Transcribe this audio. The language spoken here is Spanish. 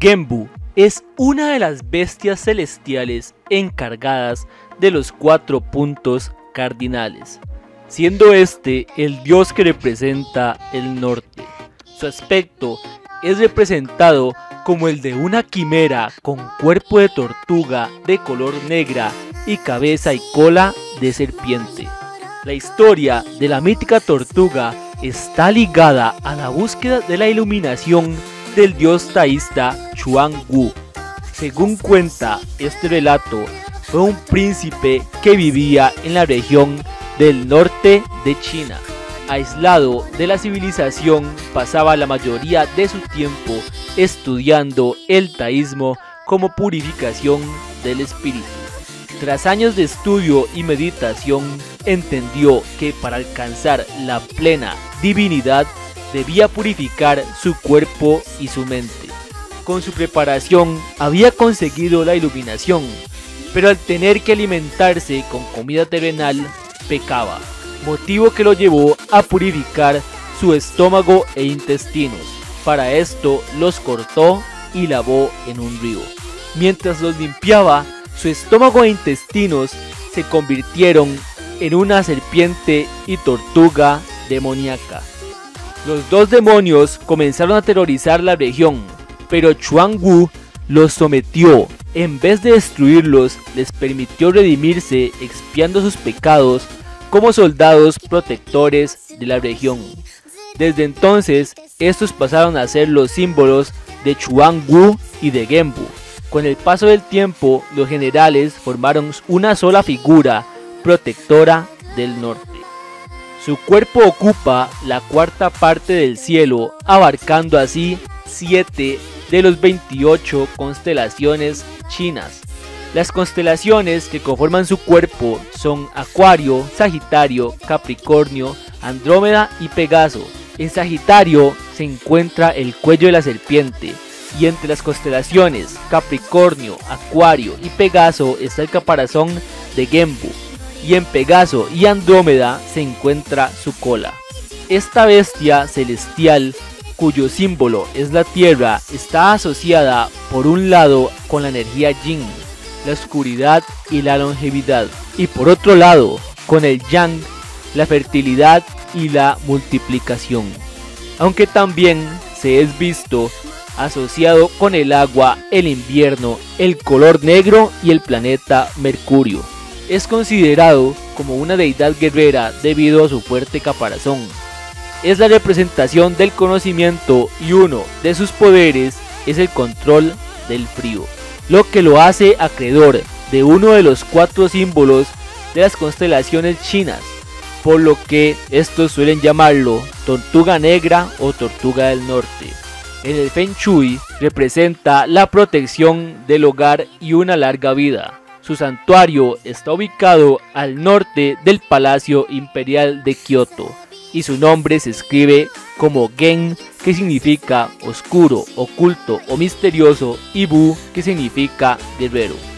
Genbu es una de las bestias celestiales encargadas de los 4 puntos cardinales, siendo este el dios que representa el norte. Su aspecto es representado como el de una quimera con cuerpo de tortuga de color negra y cabeza y cola de serpiente. La historia de la mítica tortuga está ligada a la búsqueda de la iluminación del dios taísta Chuang-Wu. Según cuenta este relato, fue un príncipe que vivía en la región del norte de China. Aislado de la civilización, pasaba la mayoría de su tiempo estudiando el taísmo como purificación del espíritu. Tras años de estudio y meditación, entendió que para alcanzar la plena divinidad debía purificar su cuerpo y su mente. Con su preparación había conseguido la iluminación, pero al tener que alimentarse con comida terrenal, pecaba, motivo que lo llevó a purificar su estómago e intestinos. Para esto los cortó y lavó en un río. Mientras los limpiaba, su estómago e intestinos se convirtieron en una serpiente y tortuga demoníaca. Los dos demonios comenzaron a aterrorizar la región, pero Chuang-Wu los sometió. En vez de destruirlos, les permitió redimirse expiando sus pecados como soldados protectores de la región. Desde entonces, estos pasaron a ser los símbolos de Chuang-Wu y de Genbu. Con el paso del tiempo, los generales formaron una sola figura protectora del norte. Su cuerpo ocupa la 4ª parte del cielo, abarcando así 7 de los 28 constelaciones chinas. Las constelaciones que conforman su cuerpo son Acuario, Sagitario, Capricornio, Andrómeda y Pegaso. En Sagitario se encuentra el cuello de la serpiente, y entre las constelaciones Capricornio, Acuario y Pegaso está el caparazón de Genbu, y en Pegaso y Andrómeda se encuentra su cola. Esta bestia celestial, cuyo símbolo es la tierra, está asociada por un lado con la energía yin, la oscuridad y la longevidad, y por otro lado con el yang, la fertilidad y la multiplicación, aunque también se es visto asociado con el agua, el invierno, el color negro y el planeta Mercurio. Es considerado como una deidad guerrera debido a su fuerte caparazón. Es la representación del conocimiento y uno de sus poderes es el control del frío, lo que lo hace acreedor de uno de los 4 símbolos de las constelaciones chinas, por lo que estos suelen llamarlo tortuga negra o tortuga del norte. En el Feng Shui representa la protección del hogar y una larga vida. Su santuario está ubicado al norte del Palacio Imperial de Kioto y su nombre se escribe como Gen, que significa oscuro, oculto o misterioso, y Bu, que significa guerrero.